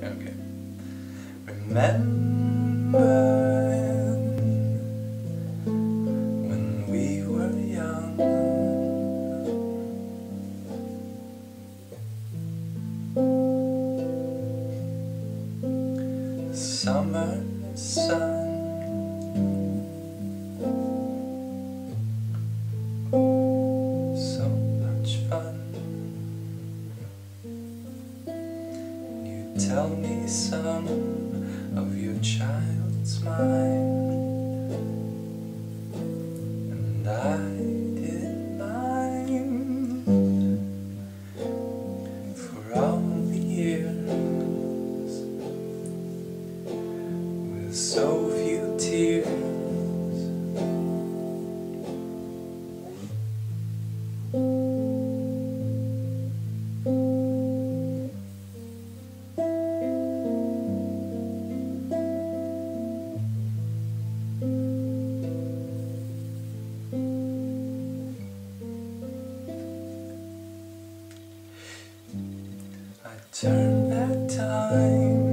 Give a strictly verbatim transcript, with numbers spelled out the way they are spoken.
Okay. Remember when we were young, the summer sun, so much fun. You tell me some of your child's mind, and I didn't mind for all the years with so few tears. I turn back time